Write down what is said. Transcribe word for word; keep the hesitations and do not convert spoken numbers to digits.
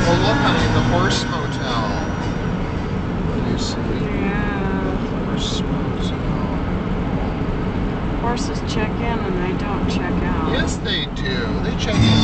Oh, look, honey, the horse motel. Do you see? Yeah. Horse motel. Horses check in and they don't check out. Yes, they do. They check in